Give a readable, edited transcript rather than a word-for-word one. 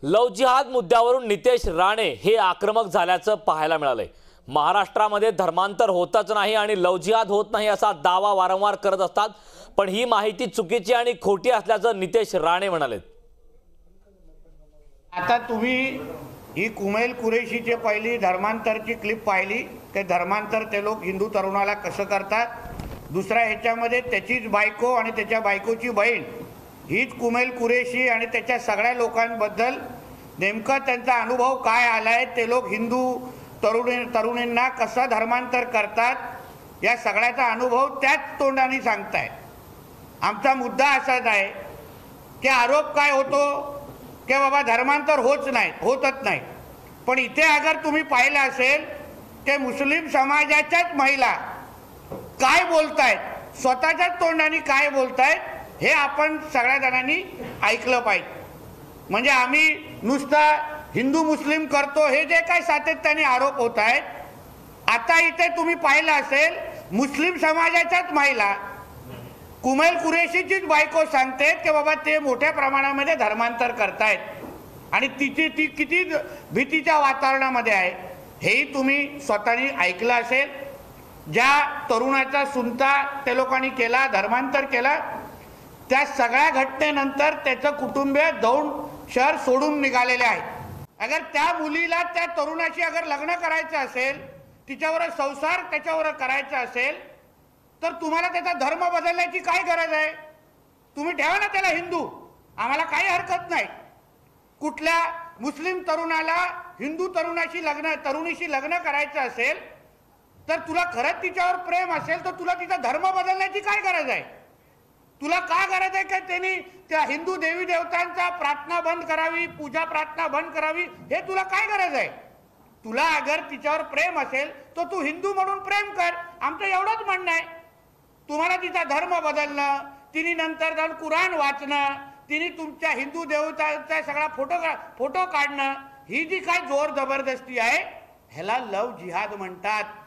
लव जिहाद मुद्द्यावरून नितेश राणे हे आक्रमक झाल्याचं पाहायला मिळालंय। महाराष्ट्रामध्ये धर्मांतर होतच नाही आणि लव जिहाद होत नाही असा दावा वारंवार करत असतात, पण ही माहिती चुकीची आणि खोटी असल्याचं नितेश राणे म्हणाले। आता तुम्ही ही कुमैल कुरेशीची पहिली धर्मांतरची क्लिप पाहिली। ते धर्मांतर ते लोक हिंदू तरुणाला कसं करतात। दुसऱ्या ह्याच्यामध्ये त्याचीच बायको आणि त्याच्या बायकोची बहीण हीच कुमैल कुरेशी आणि त्याच्या सगळ्या लोकांबद्दल नेमका त्यांचा अनुभव काय आलाय, ते लोक हिंदू तरुणींना कसं धर्मांतर करतात या सगळ्याचा अनुभव त्याच तोंडाने सांगताय। आमचा मुद्दा असाच आहे की आरोप काय होतो की बाबा धर्मांतर होतच नाही, पण इथे अगर तुम्ही पाहिलं असेल की मुस्लिम समाजाच्याच महिला काय बोलतायत, स्वतःच्याच तोंडाने काय बोलतायत हे आपण सगळ्या जणांनी ऐकलं पाहिजे। म्हणजे आम्ही नुसतं हिंदू मुस्लिम करतो हे जे काही सातत्याने आरोप होत आहेत, आता इथे तुम्ही पाहिलं असेल मुस्लिम समाजाच्याच महिला कुमैल कुरेशीचीच बायको सांगते की बाबा ते मोठ्या प्रमाणामध्ये धर्मांतर करतायत आणि ती किती भीतीच्या वातावरणामध्ये आहे हेही तुम्ही स्वतःनी ऐकलं असेल। ज्या तरुणाचा सुनता त्या लोकांनी केला, धर्मांतर केला, त्या सगळ्या घटनेनंतर त्याचं कुटुंबीय दौंड शहर सोडून निघालेले आहे। अगर त्या मुलीला त्या तरुणाशी अगर लग्न करायचं असेल, तिच्यावर संसार त्याच्यावर करायचा असेल, तर तुम्हाला त्याचा धर्म बदलण्याची काय गरज आहे? तुम्ही ठेवा ना त्याला हिंदू, आम्हाला काही हरकत नाही। कुठल्या मुस्लिम तरुणाला हिंदू तरुणीशी लग्न करायचं असेल तर तुला खरंच तिच्यावर प्रेम असेल तर तुला तिचा धर्म बदलण्याची काय गरज आहे? तुला काय गरज आहे की त्यांनी त्या हिंदू देवी देवतांचा प्रार्थना बंद करावी, पूजा प्रार्थना बंद करावी, हे तुला काय गरज आहे? तुला अगर तिच्यावर प्रेम असेल तर तू हिंदू म्हणून प्रेम कर, आमचं एवढंच म्हणणं आहे। तुम्हाला तिचा धर्म बदलणं, तिने नंतर जाऊन कुराण वाचणं, तिने तुमच्या हिंदू देवतांचा सगळा फोटो काढणं, ही जी काय जोर जबरदस्ती आहे ह्याला लव जिहाद म्हणतात।